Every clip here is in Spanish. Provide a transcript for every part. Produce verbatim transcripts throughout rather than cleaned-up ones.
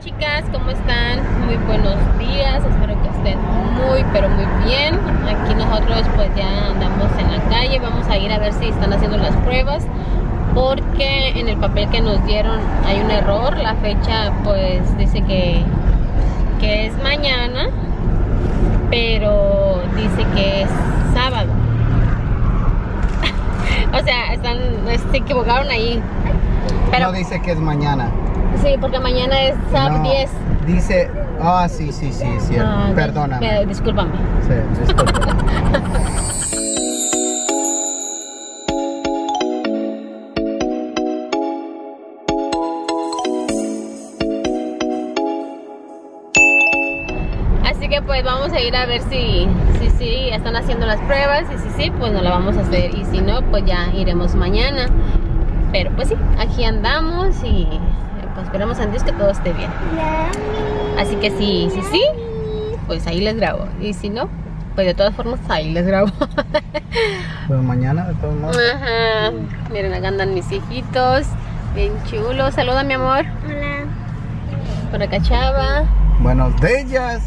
chicas, ¿cómo están? Muy buenos días, espero que estén muy pero muy bien. Aquí nosotros pues ya andamos en la calle, vamos a ir a ver si están haciendo las pruebas, porque en el papel que nos dieron hay un error. La fecha pues dice que, que es mañana, pero dice que es sábado. O sea, están, se equivocaron ahí. Pero no dice que es mañana. Sí, porque mañana es sábado No, diez. Dice, ah, sí, sí, sí, sí. Ah, Perdóname. que- discúlpame. Sí, disculpa. Así que pues vamos a ir a ver si si, si están haciendo las pruebas, y si sí, pues no la vamos a hacer, y si no, pues ya iremos mañana. Pero pues sí, aquí andamos y pues esperamos a Dios que todo esté bien. Así que sí, sí, sí, pues ahí les grabo, y si no, pues de todas formas ahí les grabo. Pues mañana, de todos modos. Ajá. Miren, acá andan mis hijitos, bien chulos. Saluda, mi amor. Hola. Por acá Chava. Buenos días.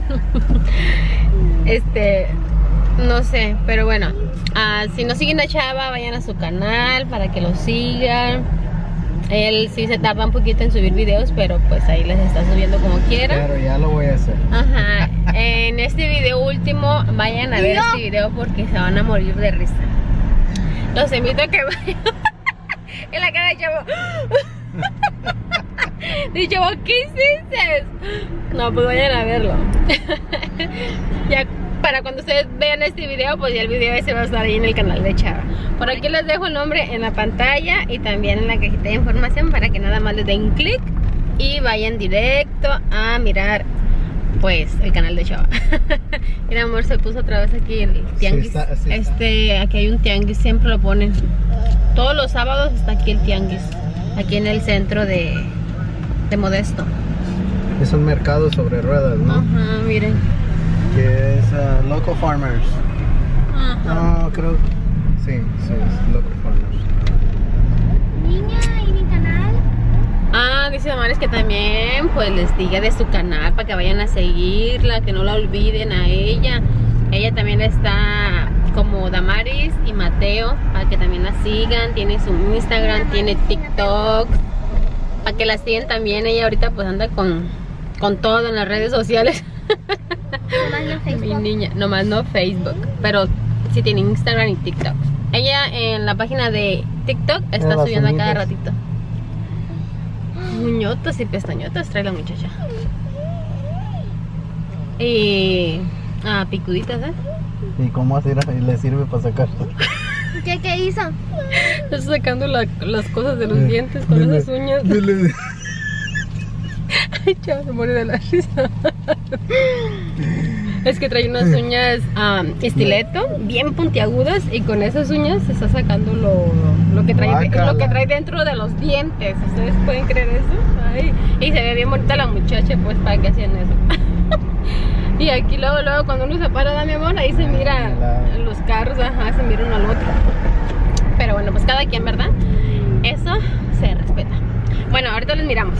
Este, no sé, pero bueno, uh, si no siguen a Chava, vayan a su canal para que lo sigan. Él sí se tarda un poquito en subir videos, pero pues ahí les está subiendo como quiera. Pero ya lo voy a hacer. Ajá. En este video último, vayan a ver este video porque se van a morir de risa. Los invito a que vayan. En la cara de Chavo. De Chavo, ¿qué hiciste? No, pues vayan a verlo. Ya para cuando ustedes vean este video, pues ya el video ese va a estar ahí en el canal de Chava. Por aquí les dejo el nombre en la pantalla y también en la cajita de información, para que nada más les den clic y vayan directo a mirar pues el canal de Chava. Mira, amor, se puso otra vez aquí el tianguis. Sí está, sí está. Este, aquí hay un tianguis, siempre lo ponen. Todos los sábados está aquí el tianguis, aquí en el centro de, de Modesto. Es un mercado sobre ruedas, ¿no? Ajá, miren. Que es uh, Local Farmers. Ajá. No, creo. Sí, sí, es Local Farmers. Niña, ¿y mi canal? Ah, dice Damaris que también pues les diga de su canal para que vayan a seguirla, que no la olviden a ella. Ella también está como Damaris y Mateo, para que también la sigan. Tiene su Instagram, tiene TikTok, para que la sigan también. Ella ahorita pues anda con, con todo en las redes sociales. Nomás en Mi Facebook. niña, nomás no Facebook, pero sí tiene Instagram y TikTok. Ella en la página de TikTok está las subiendo a cada uñitas. ratito. Uñotas y pestañotas trae la muchacha. Y ah, picuditas, ¿eh? ¿Y cómo así le sirve para sacar? ¿Qué, qué hizo? Está sacando la- las cosas de los dientes con Dile, esas uñas. dile. Ay, chavo, se muere de la risa. Es que trae unas uñas um, estileto, bien puntiagudas, y con esas uñas se está sacando lo, lo, que trae, Guácala. lo que trae dentro de los dientes. ¿Ustedes pueden creer eso? Ay, y se ve bien bonita la muchacha, pues, para que hacían eso. Y aquí luego, luego, cuando uno se para, da mi amor, ahí se mira los carros, ajá, se mira uno al otro. Pero bueno, pues cada quien, ¿verdad? Eso se respeta. Bueno, ahorita les miramos.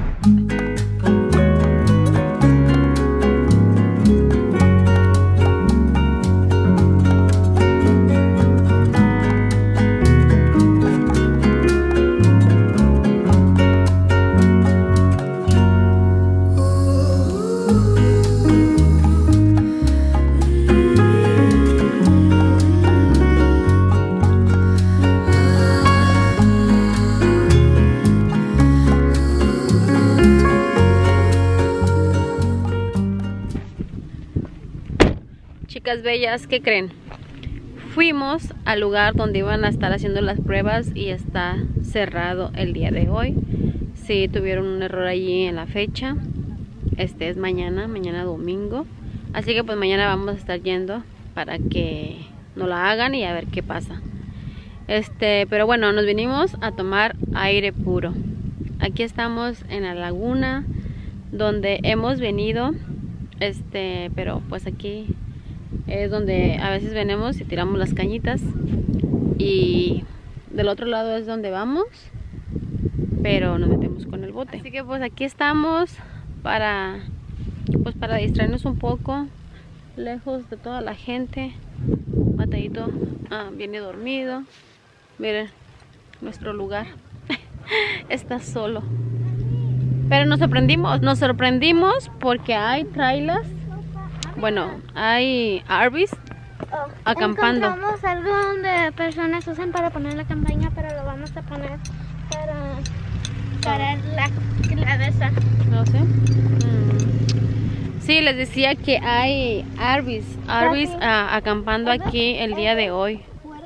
Chicas bellas, ¿qué creen? Fuimos al lugar donde iban a estar haciendo las pruebas y está cerrado el día de hoy. Sí, tuvieron un error allí en la fecha. Este es mañana, mañana domingo. Así que pues mañana vamos a estar yendo para que nos la hagan y a ver qué pasa. Este, pero bueno, nos vinimos a tomar aire puro. Aquí estamos en la laguna donde hemos venido. Este, pero pues aquí es donde a veces venimos y tiramos las cañitas, y del otro lado es donde vamos, pero nos metemos con el bote. Así que pues aquí estamos, para, pues para distraernos un poco, lejos de toda la gente. Matadito ah, viene dormido. Miren, nuestro lugar está solo. Pero nos sorprendimos, nos sorprendimos porque hay trailers. Bueno, hay R Vs Oh, acampando. Encontramos algo donde personas usan para poner la campaña, pero lo vamos a poner para, para la, la de esa. No sé. Mm. Sí, les decía que hay R Vs, R Vs ah, acampando aquí el día de hoy.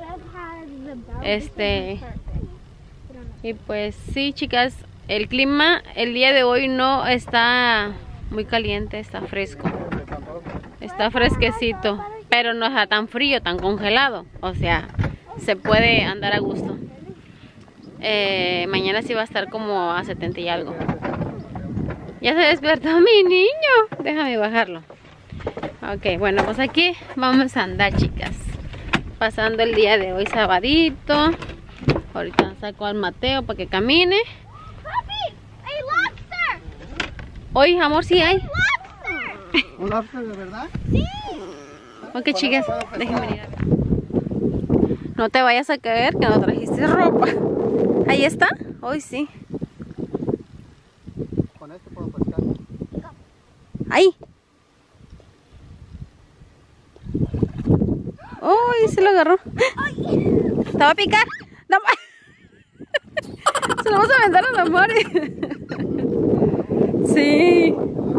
Este, y pues sí, chicas, el clima el día de hoy no está muy caliente, está fresco. Está fresquecito, pero no está tan frío, tan congelado. O sea, se puede andar a gusto. Eh, mañana sí va a estar como a setenta y algo. Ya se despertó mi niño. Déjame bajarlo. Ok, bueno, pues aquí vamos a andar, chicas. Pasando el día de hoy sabadito. Ahorita saco al Mateo para que camine. Papi, hay lobster. Hoy, amor, sí hay. ¿Un lobster de verdad? Ok, chicas, déjenme ir a ver. No te vayas a caer que no trajiste ropa. Ahí está. Hoy sí. Con este puedo pescar. Ahí. Uy, se lo agarró. Te va a picar. No. Se lo vamos a aventar a la Mari. Sí.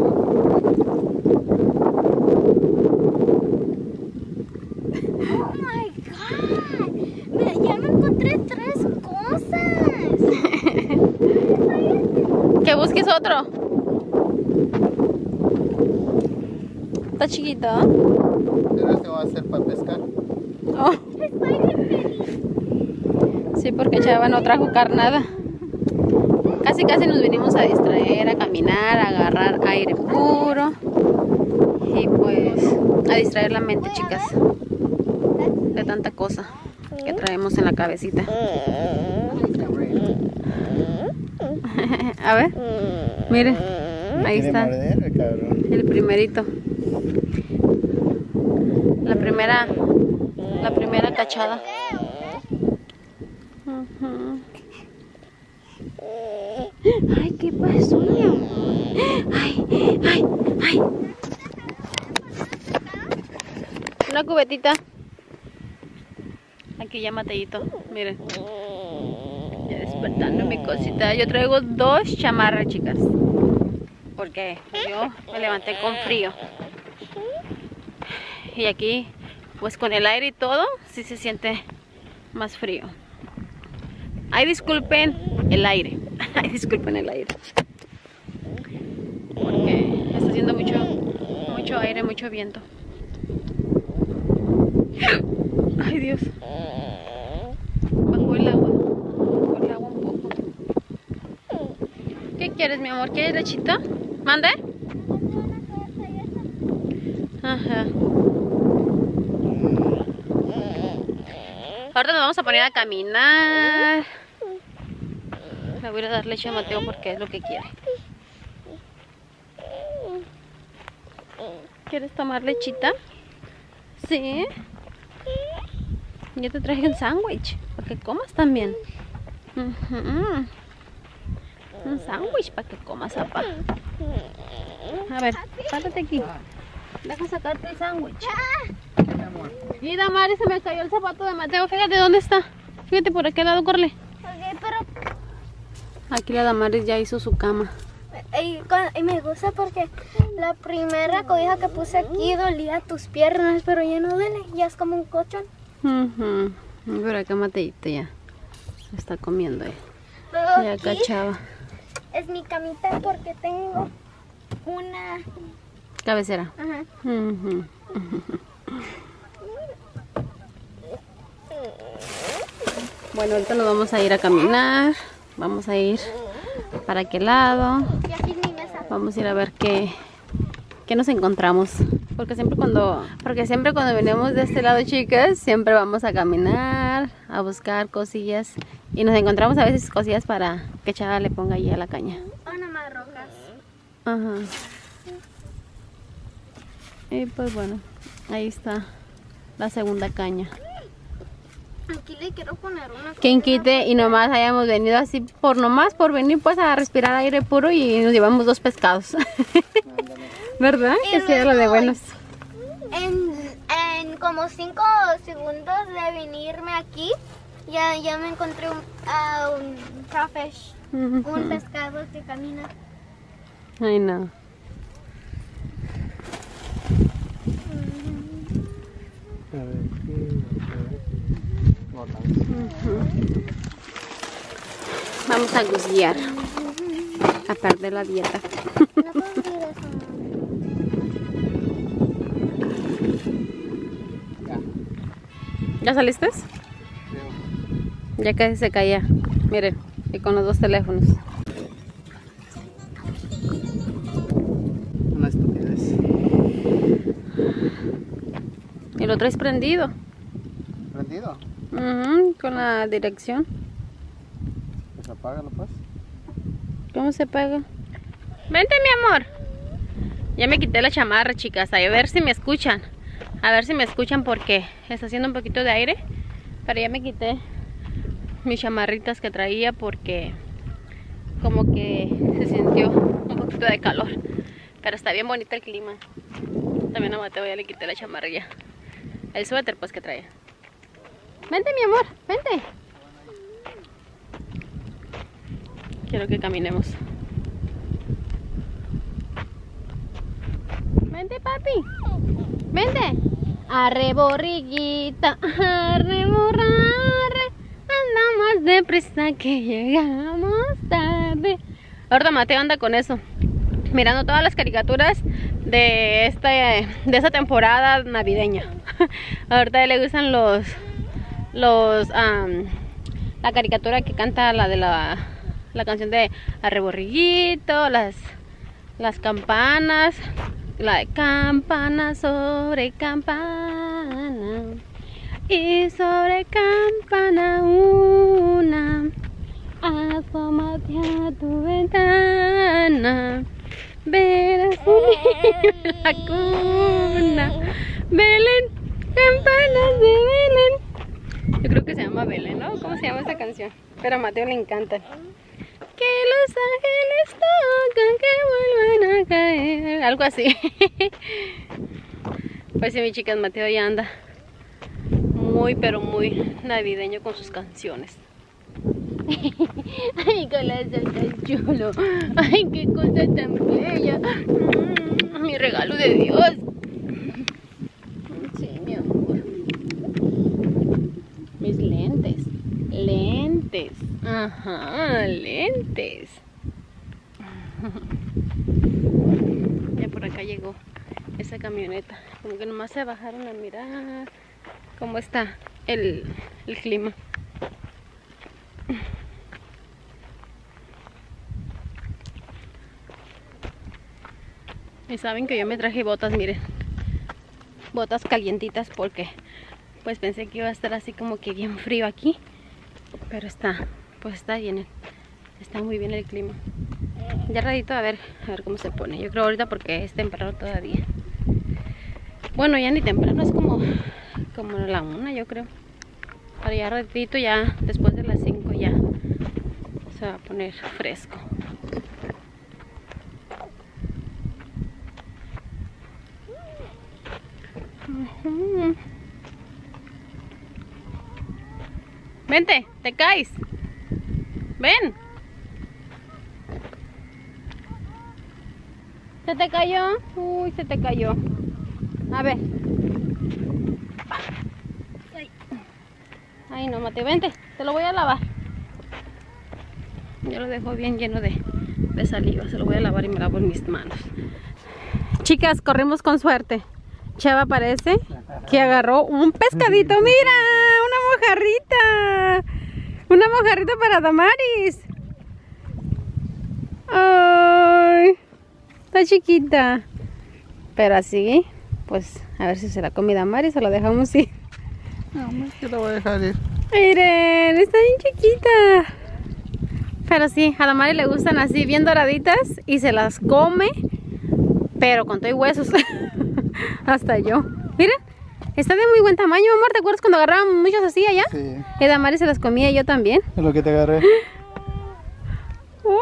Oh my god. Mira, ya me encontré tres cosas. Que busques otro. Está chiquito. Este va a ser para pescar. Oh. Estoy bien feliz. Sí, porque Chava no trajo carnada. Casi casi nos vinimos a distraer, a caminar, a agarrar aire puro. Y pues a distraer la mente, chicas, de tanta cosa que traemos en la cabecita. A ver, miren, ahí está el primerito. La primera, la primera cachada. Uh-huh. Ay, ¿qué pasó, mi amor? Ay, ay, ay. Una cubetita. Aquí ya Mateito, miren. Ya despertando mi cosita. Yo traigo dos chamarras, chicas. Porque yo me levanté con frío. Y aquí, pues con el aire y todo, sí se siente más frío. Ay, disculpen el aire. Ay, disculpen el aire. Porque está haciendo mucho, mucho aire, mucho viento. Ay, Dios. Bajó el agua. Bajó el agua un poco. ¿Qué quieres, mi amor? ¿Quieres lechita? ¿Mande? Ajá. Ahorita nos vamos a poner a caminar. Le voy a dar leche a Mateo porque es lo que quiere. ¿Quieres tomar lechita? Sí. Yo te traje un sándwich para que comas también. Uh-huh. Un sándwich para que comas, papá. A ver, párate aquí. Deja sacarte el sándwich. Y Damari, se me cayó el zapato de Mateo. Fíjate dónde está. Fíjate por aquel lado, corre. Ok, pero... Aquí la Damaris ya hizo su cama. Y, y me gusta porque la primera cobija que puse aquí dolía tus piernas, pero ya no duele, ya es como un colchón. Uh-huh. Pero acá Mateito ya está comiendo ahí. Luego Ya aquí cachaba. es mi camita porque tengo una... Cabecera. Ajá. Uh-huh. Bueno, ahorita nos vamos a ir a caminar. Vamos a ir para aquel lado. Y aquí es mi mesa. Vamos a ir a ver qué, qué nos encontramos. Porque siempre cuando porque siempre cuando venimos de este lado, chicas, siempre vamos a caminar, a buscar cosillas. Y nos encontramos a veces cosillas para que Chava le ponga ahí a la caña. O nomás rocas. Ajá. Y pues bueno, ahí está la segunda caña. Aquí le quiero poner una. Quien quite y nomás hayamos venido así por nomás por venir pues a respirar aire puro y nos llevamos dos pescados. ¿Verdad? Y Que sí era lo de luego, buenos. En, en como cinco segundos de venirme aquí, ya, ya me encontré un, uh, un crawfish, Ujú. un pescado que camina. Ay no. A ver, aquí, no tanto. Ujú. Vamos a gusguear. A perder la dieta. No puedo decir eso. Ya, ¿Ya saliste? creo. Ya casi se caía. Miren, y con los dos teléfonos. Una estupidez. Y lo traes prendido. ¿Prendido? Ujú, con la dirección. Pues apágalo pues. ¿Cómo se paga? Vente, mi amor. Ya me quité la chamarra, chicas. A ver si me escuchan. A ver si me escuchan porque está haciendo un poquito de aire. Pero ya me quité mis chamarritas que traía porque como que se sintió un poquito de calor. Pero está bien bonito el clima. También a Mateo ya le quité la chamarrilla. El suéter pues que traía. Vente, mi amor, vente. Quiero que caminemos. Vente, papi. Vente. Arre, borriguita. Arre, borrarre. Andamos deprisa que llegamos tarde. Ahorita Mateo anda con eso. Mirando todas las caricaturas de esta, de esta temporada navideña. Ahorita le gustan los los um, la caricatura que canta la de la la canción de Arre Borriguito, las las campanas, la de campana sobre campana y sobre campana una, asómate a tu ventana. Verás un la cuna. Belén, campanas de Belén. Yo creo que se llama Belén, ¿no? ¿Cómo se llama esta canción? Pero a Mateo le encanta. Que los ángeles tocan, que vuelvan a caer. Algo así. Pues sí, mis chicas, Mateo ya anda muy, pero muy navideño con sus canciones. Ay, corazón tan chulo. Ay, qué cosa tan bella. Mm, mi regalo de Dios. Sí, mi amor. Mis lentes. Lentes. Ajá, lentes. Ya por acá llegó esa camioneta. Como que nomás se bajaron a mirar cómo está el, el clima. Y saben que yo me traje botas, miren, botas calientitas porque pues pensé que iba a estar así como que bien frío aquí, pero está, pues está bien, está muy bien el clima. Ya ratito a ver, a ver cómo se pone. Yo creo ahorita porque es temprano todavía. Bueno, ya ni temprano, es como como la una, yo creo. Pero ya ratito, ya después de las cinco ya se va a poner fresco. Uh-huh. Vente, te caes. Ven. ¿Se te cayó? Uy, se te cayó. A ver. Ay, no, Mateo, vente. Te lo voy a lavar. Yo lo dejo bien lleno de, de saliva. Se lo voy a lavar y me lavo en mis manos. Chicas, corrimos con suerte. Chava parece que agarró un pescadito. ¡Mira! ¡Una mojarrita! ¡Una mojarrita para Damaris! ¡Ay! Está chiquita. Pero así, pues, a ver si se la come Damaris o la dejamos ir. No, más que la voy a dejar ir. Miren, está bien chiquita. Pero sí, a la Mari le gustan así bien doraditas y se las come, pero con todo y huesos. Hasta yo. Miren, está de muy buen tamaño, amor. ¿Te acuerdas cuando agarraban muchos así allá? Sí. Y la Mari se las comía, yo también. Es lo que te agarré. ¡Wow!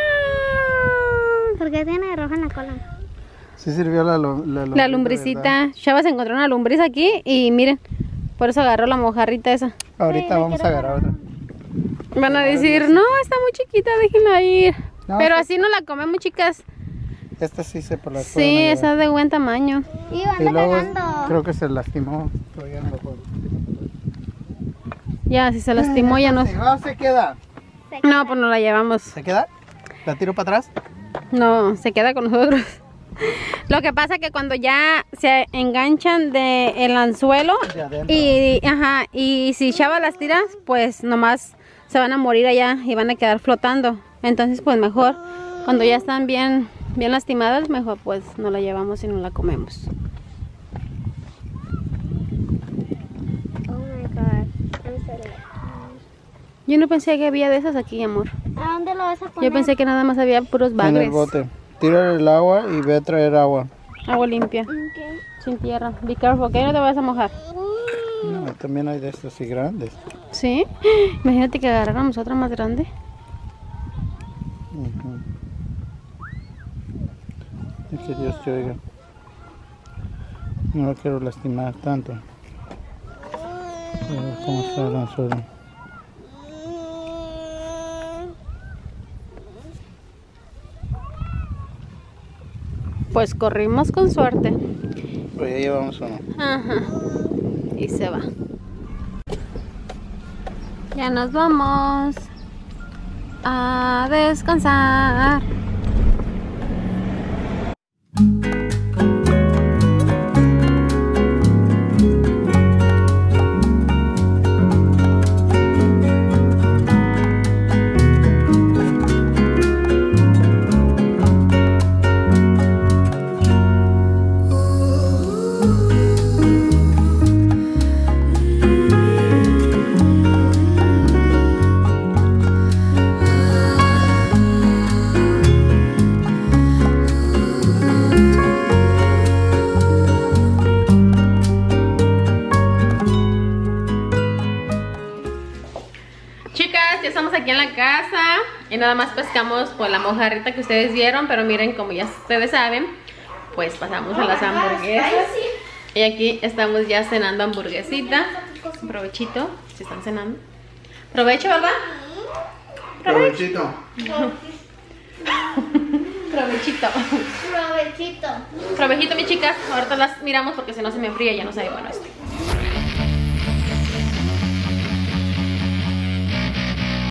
¿Por qué tiene roja en la cola? Sí sirvió la, la, la, La lumbricita. Chava se encontró una lombriz aquí y miren, por eso agarró la mojarrita esa. Ahorita Sí, vamos a agarrar otra. Van a decir, no, está muy chiquita, déjenla ir. No, Pero esta- así no la comemos, chicas. Esta sí se por la Sí, está de buen tamaño. Y Y anda luego cagando. creo que se lastimó. Pero ya no lo puedo. Ya, si se lastimó ya no. No, se queda. No, pues no la llevamos. ¿Se queda? ¿La tiro para atrás? No, se queda con nosotros. Lo que pasa que cuando ya se enganchan de el anzuelo De adentro. y, ajá, y si Chava las tiras, pues nomás se van a morir allá y van a quedar flotando. Entonces, pues mejor, cuando ya están bien, bien lastimadas, mejor pues no la llevamos y no la comemos. Oh my god. I'm sorry. Yo no pensé que había de esas aquí, amor. ¿A dónde lo vas a poner? Yo pensé que nada más había puros En el bagres. bote. Tira el agua y ve a traer agua. Agua limpia, Okay. sin tierra. Be careful, que no te vayas a mojar. No, también hay de estos así grandes. ¿Sí? Imagínate que agarráramos otra más grande. Ujú. Y que Dios te oiga. No lo quiero lastimar tanto. Pero ¿cómo está el anzuelo? Pues corrimos con suerte. Pues ya llevamos uno. Ajá. Y se va. Ya nos vamos a descansar. Chicas, ya estamos aquí en la casa y nada más pescamos pues la mojarrita que ustedes vieron, pero miren, como ya ustedes saben, pues pasamos a las hamburguesas y aquí estamos ya cenando hamburguesita. Provechito, si están cenando. Provecho, ¿verdad? Provechito. Provechito. Provechito. Provechito, mis chicas. Ahorita las miramos porque si no se me enfría, ya no sabe bueno esto.